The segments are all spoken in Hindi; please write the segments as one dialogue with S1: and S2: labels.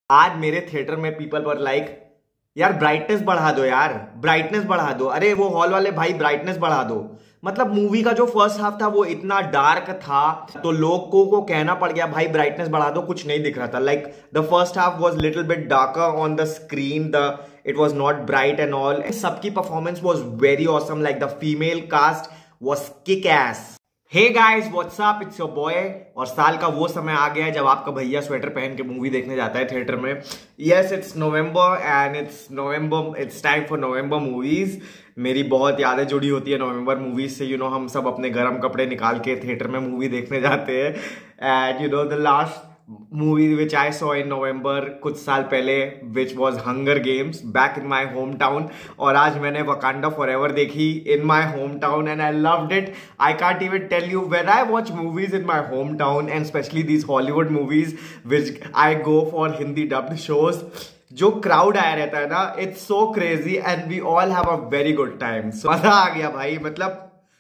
S1: आज मेरे थिएटर में पीपल वर लाइक, यार ब्राइटनेस बढ़ा दो, यार ब्राइटनेस बढ़ा दो। अरे वो हॉल वाले भाई ब्राइटनेस बढ़ा दो। मतलब मूवी का जो फर्स्ट हाफ था वो इतना डार्क था तो लोगों को कहना पड़ गया भाई ब्राइटनेस बढ़ा दो, कुछ नहीं दिख रहा था। Like the first half was little bit darker on the screen, the it was not bright and all. सबकी performance was very awesome, like the female cast was kick ass. Hey guys what's up, it's your boy. और साल का वो समय आ गया है जब आपका भैया स्वेटर पहन के मूवी देखने जाता है थिएटर में। Yes, it's November and it's time for November movies. मेरी बहुत यादें जुड़ी होती है नवंबर मूवीज से। हम सब अपने गर्म कपड़े निकाल के थिएटर में मूवी देखने जाते हैं। And the last movie which I saw in November कुछ साल पहले, which was Hunger Games back in my hometown। और आज मैंने Wakanda Forever देखी in my hometown and I loved it। I can't even tell you, when I watch movies in my hometown and especially these Hollywood movies which I go for Hindi dubbed shows, जो क्राउड आया रहता है ना, it's so crazy and we all have a very good time. मजा आ गया भाई। मतलब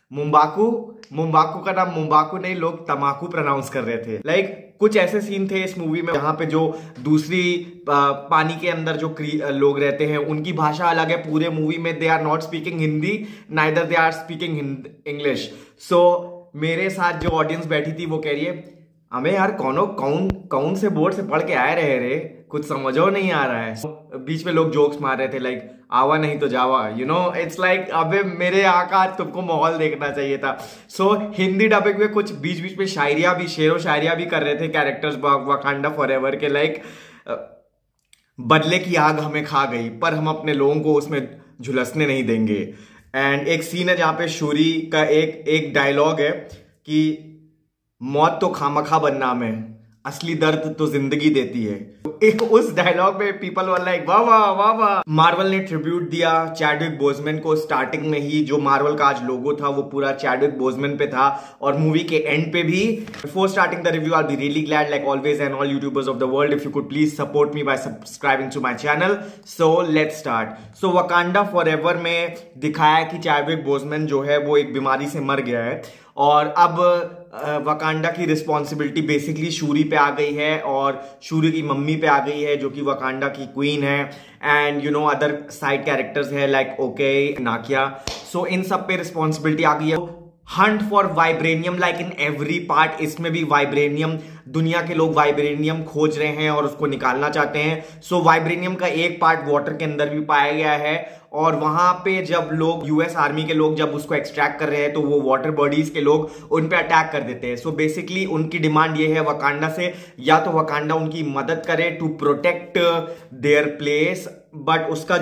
S1: मुम्बाकू का नाम मुम्बाकू नहीं, लोग तमाकू प्रोनाउंस कर रहे थे। लाइक कुछ ऐसे सीन थे इस मूवी में जहां पे जो दूसरी पानी के अंदर जो लोग रहते हैं उनकी भाषा अलग है। पूरे मूवी में they are not speaking Hindi, neither they are speaking English. So मेरे साथ जो ऑडियंस बैठी थी वो कह रही है, हमें यार कौन से बोर्ड से पढ़ के आए रहे रे, कुछ समझो नहीं आ रहा है। बीच में लोग जोक्स मार रहे थे लाइक आवा नहीं तो जावा, इट्स लाइक अबे मेरे आका तुमको माहौल देखना चाहिए था। सो हिंदी डबिंग में कुछ बीच बीच में शायरिया भी, शेरो शायरिया भी कर रहे थे कैरेक्टर्स वकांडा फॉरएवर के। लाइक बदले की आग हमें खा गई पर हम अपने लोगों को उसमें झुलसने नहीं देंगे। एंड एक सीन है जहां पे शूरी का एक डायलॉग है कि मौत तो खामखा बदनाम है, असली दर्द तो जिंदगी देती है। एक उस डायलॉग में पीपल वर लाइक वाह वाह वाह वाह। मार्वल ने ट्रिब्यूट दिया चैडविक बोजमैन को। स्टार्टिंग में ही जो मार्वल का आज लोगो था वो पूरा चैडविक बोजमैन पे था और मूवी के एंड पे भी। Before starting the review, I will be really glad like always and all YouTubers of the world if you could please support me by subscribing to my channel. So let's start. So Wakanda Forever में दिखाया कि चैडविक बोजमैन जो है वो एक बीमारी से मर गया है और अब वकांडा की रिस्पॉन्सिबिलिटी बेसिकली शूरी पे आ गई है और शूरी की मम्मी पे आ गई है जो कि वकांडा की क्वीन है। एंड अदर साइड कैरेक्टर्स है लाइक ओके, नाकिया। सो इन सब पे रिस्पॉन्सिबिलिटी आ गई है। Hunt for vibranium, like in every part इसमें भी वाइब्रेनियम, दुनिया के लोग वाइब्रेनियम खोज रहे हैं और उसको निकालना चाहते हैं। सो वाइब्रेनियम का एक पार्ट वाटर के अंदर भी पाया गया है और वहां पे जब लोग यूएस आर्मी के लोग जब उसको एक्सट्रैक्ट कर रहे हैं तो वो वाटर बॉडीज के लोग उन पे अटैक कर देते हैं। सो बेसिकली उनकी डिमांड ये है वकांडा से, या तो वकांडा उनकी मदद करे to protect their place, but उसका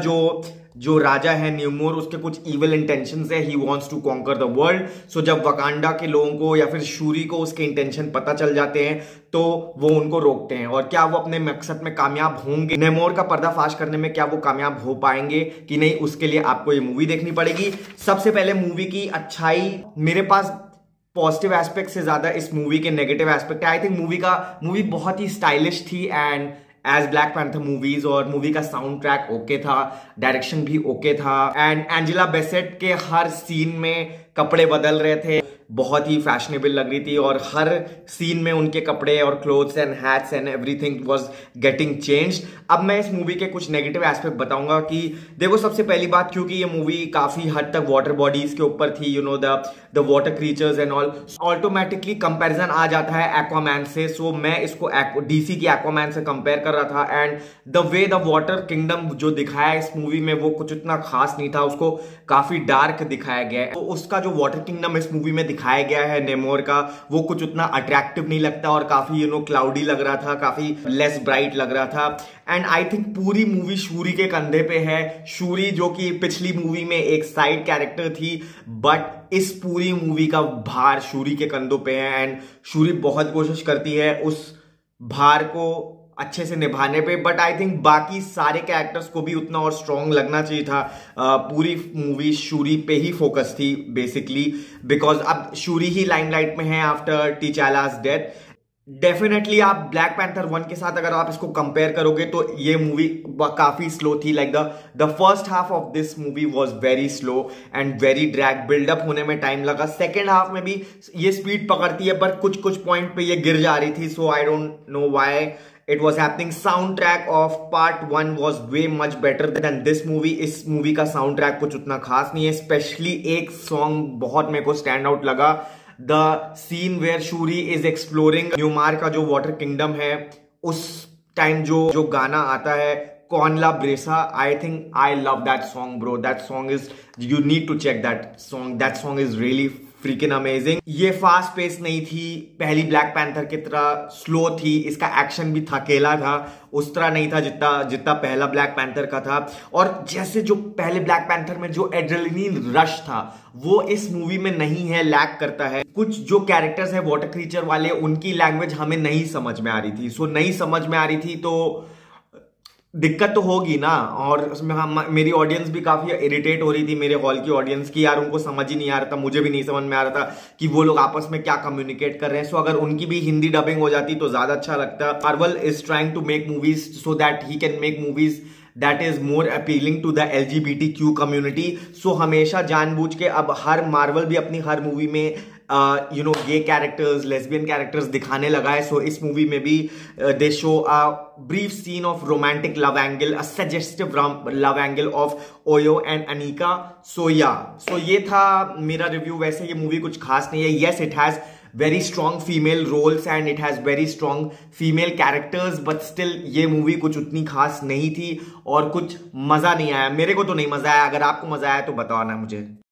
S1: जो राजा है न्यूमोर, उसके कुछ इविल इंटेंशंस है, he wants to conquer the world. So जब वकांडा के लोगों को या फिर शूरी को उसके इंटेंशन पता चल जाते हैं तो वो उनको रोकते हैं। और क्या वो अपने मकसद में कामयाब होंगे, नेमोर का पर्दाफाश करने में क्या वो कामयाब हो पाएंगे कि नहीं, उसके लिए आपको ये मूवी देखनी पड़ेगी। सबसे पहले मूवी की अच्छाई, मेरे पास पॉजिटिव एस्पेक्ट से ज्यादा इस मूवी के नेगेटिव एस्पेक्ट है। आई थिंक मूवी बहुत ही स्टाइलिश थी and as Black Panther movies, और मूवी का साउंड ट्रैक ओके था, डायरेक्शन भी ओके था। एंड एंजेला बेसेट के हर सीन में कपड़े बदल रहे थे, बहुत ही फैशनेबल लग रही थी और हर सीन में उनके कपड़े और clothes and hats and everything was getting changed. अब मैं इस मूवी के कुछ नेगेटिव एस्पेक्ट बताऊंगा कि देखो, सबसे पहली बात, क्योंकि ये मूवी काफी हद तक वाटर बॉडीज के ऊपर थी, the water creatures and all, automatically comparison आ जाता है एक्वामैन से। सो मैं इसको डीसी की एक्वामैन से कंपेयर कर रहा था and the way the water kingdom जो दिखाया इस मूवी में वो कुछ इतना खास नहीं था, उसको काफी डार्क दिखाया गया है। तो उसका जो वाटर किंगडम इस मूवी में दिखाया गया है नेमोर का, वो कुछ उतना अट्रैक्टिव नहीं लगता और काफी क्लाउडी लग रहा था, काफी लेस ब्राइट लग रहा था। एंड आई थिंक पूरी मूवी शूरी के कंधे पे है। शूरी जो कि पिछली मूवी में एक साइड कैरेक्टर थी, बट इस पूरी मूवी का भार शूरी के कंधों पे है एंड शूरी बहुत कोशिश करती है उस भार को अच्छे से निभाने पे। बट आई थिंक बाकी सारे कैरेक्टर्स को भी उतना और स्ट्रॉन्ग लगना चाहिए था। पूरी मूवी शूरी पे ही फोकस थी बेसिकली, बिकॉज अब शूरी ही लाइमलाइट में है आफ्टर टीचाला's डेथ। डेफिनेटली आप ब्लैक पैंथर 1 के साथ अगर आप इसको कंपेयर करोगे तो ये मूवी काफी स्लो थी। Like the first half of this movie was very slow and very drag, buildup होने में टाइम लगा। सेकेंड हाफ में भी ये स्पीड पकड़ती है पर कुछ पॉइंट पे ये गिर जा रही थी। So I don't know why it was happening. Sound track of part 1 was way much better than this movie. इस मूवी का साउंड ट्रैक कुछ उतना खास नहीं है. स्पेशली एक सॉन्ग बहुत मेरे को स्टैंड आउट लगा, the scene where Shuri is exploring Namor का जो वाटर किंगडम है, उस टाइम जो गाना आता है con la brisa. I think I love that song bro. That song is, you need to check that song. That song is really freaking amazing. ये फास्ट पेस नहीं थी, पहली ब्लैक पैंथर की तरह स्लो थी. इसका एक्शन भी थकेला था, उस तरह नहीं था जितना पहला ब्लैक पैंथर का था. और जैसे जो पहले ब्लैक पैंथर में जो एड्रेनलिन रश था वो इस मूवी में नहीं है, लैक करता है. कुछ जो कैरेक्टर्स है वाटर क्रीचर वाले, उनकी लैंग्वेज हमें नहीं समझ में आ रही थी. सो नहीं समझ में आ रही थी तो दिक्कत तो होगी ना. और उसमें मेरी ऑडियंस भी काफी इरिटेट हो रही थी, मेरे हॉल की ऑडियंस की, यार उनको समझ ही नहीं आ रहा था, मुझे भी नहीं समझ में आ रहा था कि वो लोग आपस में क्या कम्युनिकेट कर रहे हैं. सो अगर उनकी भी हिंदी डबिंग हो जाती तो ज्यादा अच्छा लगता. Marvel is trying to make movies so that he can make movies that is more appealing to the LGBTQ community. So हमेशा जानबूझ के अब हर मार्वल भी अपनी हर मूवी में गे कैरेक्टर्स, लेस्बियन कैरेक्टर्स दिखाने लगा है. सो इस मूवी में भी they show a brief scene of romantic love angle, a suggestive love angle of Okoye and Aneka. So ये था मेरा रिव्यू. वैसे ये मूवी कुछ खास नहीं है. Yes, it has very strong female roles and it has very strong female characters, but still ये मूवी कुछ उतनी खास नहीं थी और कुछ मजा नहीं आया. मेरे को तो नहीं मजा आया. अगर आपको मजा आया तो बताओ ना मुझे.